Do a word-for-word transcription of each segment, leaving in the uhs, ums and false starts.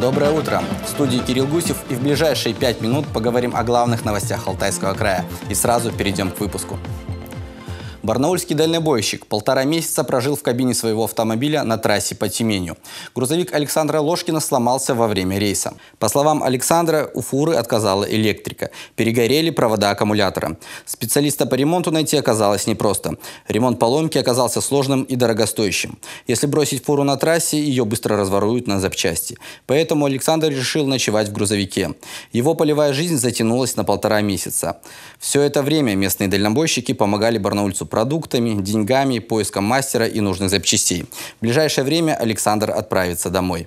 Доброе утро! В студии Кирилл Гусев, и в ближайшие пять минут поговорим о главных новостях Алтайского края. И сразу перейдем к выпуску. Барнаульский дальнобойщик полтора месяца прожил в кабине своего автомобиля на трассе по Тюменью. Грузовик Александра Ложкина сломался во время рейса. По словам Александра, у фуры отказала электрика. Перегорели провода аккумулятора. Специалиста по ремонту найти оказалось непросто. Ремонт поломки оказался сложным и дорогостоящим. Если бросить фуру на трассе, ее быстро разворуют на запчасти. Поэтому Александр решил ночевать в грузовике. Его полевая жизнь затянулась на полтора месяца. Все это время местные дальнобойщики помогали барнаульцу продуктами, деньгами, поиском мастера и нужных запчастей. В ближайшее время Александр отправится домой.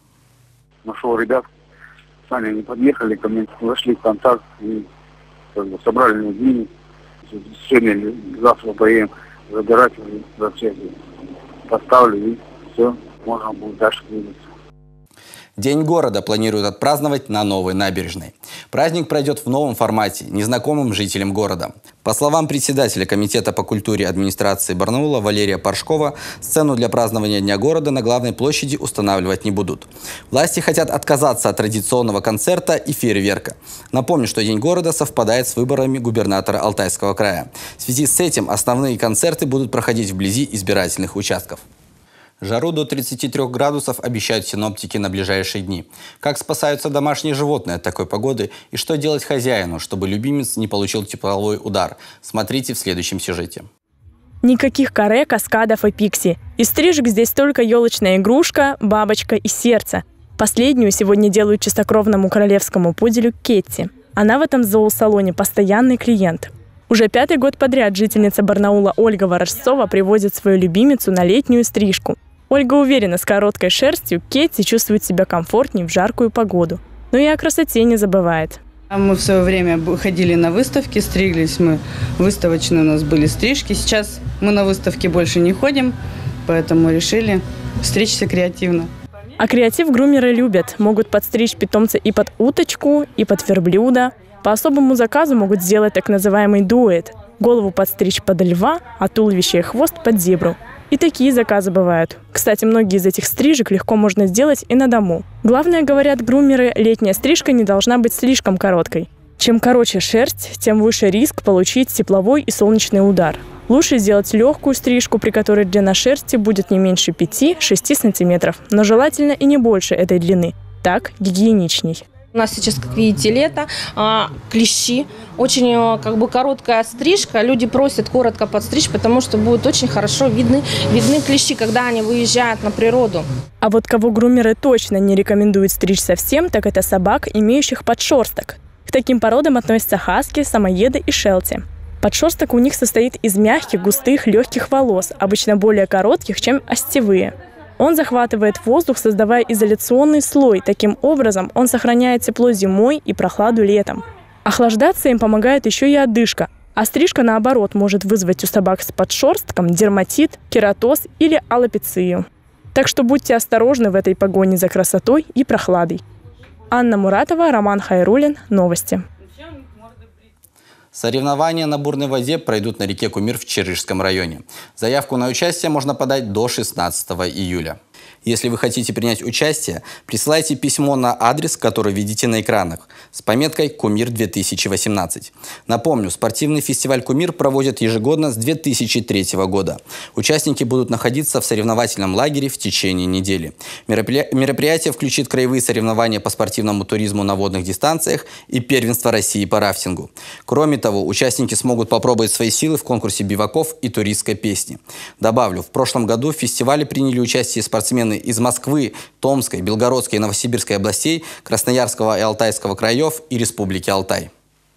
Нашел ребят, сами они подъехали ко мне, вошли в контакт и как бы, собрали мне деньги. Сегодня или завтра поедем забирать запчасти, поставлю и все, можно будет дальше двигаться. День города планируют отпраздновать на Новой набережной. Праздник пройдет в новом формате, незнакомым жителям города. По словам председателя Комитета по культуре администрации Барнаула Валерия Паршкова, сцену для празднования Дня города на главной площади устанавливать не будут. Власти хотят отказаться от традиционного концерта и фейерверка. Напомню, что День города совпадает с выборами губернатора Алтайского края. В связи с этим основные концерты будут проходить вблизи избирательных участков. Жару до тридцати трёх градусов обещают синоптики на ближайшие дни. Как спасаются домашние животные от такой погоды и что делать хозяину, чтобы любимец не получил тепловой удар? Смотрите в следующем сюжете. Никаких каре, каскадов и пикси. Из стрижек здесь только елочная игрушка, бабочка и сердце. Последнюю сегодня делают чистокровному королевскому пуделю Кетти. Она в этом зоосалоне постоянный клиент. Уже пятый год подряд жительница Барнаула Ольга Ворожцова приводит свою любимицу на летнюю стрижку. Ольга уверена, с короткой шерстью Кетти чувствует себя комфортнее в жаркую погоду. Но и о красоте не забывает. Мы в свое время ходили на выставки, стриглись мы. Выставочные у нас были стрижки. Сейчас мы на выставки больше не ходим, поэтому решили стричься креативно. А креатив грумеры любят. Могут подстричь питомца и под уточку, и под верблюда. По особому заказу могут сделать так называемый дуэт. Голову подстричь под льва, а туловище и хвост под зебру. И такие заказы бывают. Кстати, многие из этих стрижек легко можно сделать и на дому. Главное, говорят грумеры, летняя стрижка не должна быть слишком короткой. Чем короче шерсть, тем выше риск получить тепловой и солнечный удар. Лучше сделать легкую стрижку, при которой длина шерсти будет не меньше пяти-шести сантиметров, но желательно и не больше этой длины. Так гигиеничней. У нас сейчас, как видите, лето, а, клещи, очень как бы короткая стрижка. Люди просят коротко подстричь, потому что будут очень хорошо видны, видны клещи, когда они выезжают на природу. А вот кого грумеры точно не рекомендуют стричь совсем, так это собак, имеющих подшерсток. К таким породам относятся хаски, самоеды и шелти. Подшерсток у них состоит из мягких, густых, легких волос, обычно более коротких, чем остевые. Он захватывает воздух, создавая изоляционный слой. Таким образом, он сохраняет тепло зимой и прохладу летом. Охлаждаться им помогает еще и одышка. А стрижка, наоборот, может вызвать у собак с подшерстком дерматит, кератоз или аллопецию. Так что будьте осторожны в этой погоне за красотой и прохладой. Анна Муратова, Роман Хайрулин. Новости. Соревнования на бурной воде пройдут на реке Кумир в Черрижском районе. Заявку на участие можно подать до шестнадцатого июля. Если вы хотите принять участие, присылайте письмо на адрес, который видите на экранах, с пометкой «Кумир две тысячи восемнадцать». Напомню, спортивный фестиваль «Кумир» проводят ежегодно с две тысячи третьего года. Участники будут находиться в соревновательном лагере в течение недели. Мероприятие включит краевые соревнования по спортивному туризму на водных дистанциях и первенство России по рафтингу. Кроме того, участники смогут попробовать свои силы в конкурсе биваков и туристской песни. Добавлю, в прошлом году в фестивале приняли участие спортсмены из Москвы, Томской, Белгородской и Новосибирской областей, Красноярского и Алтайского краев и Республики Алтай.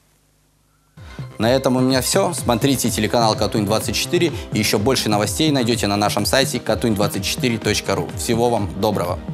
На этом у меня все. Смотрите телеканал Катунь двадцать четыре и еще больше новостей найдете на нашем сайте катунь двадцать четыре точка ру. Всего вам доброго!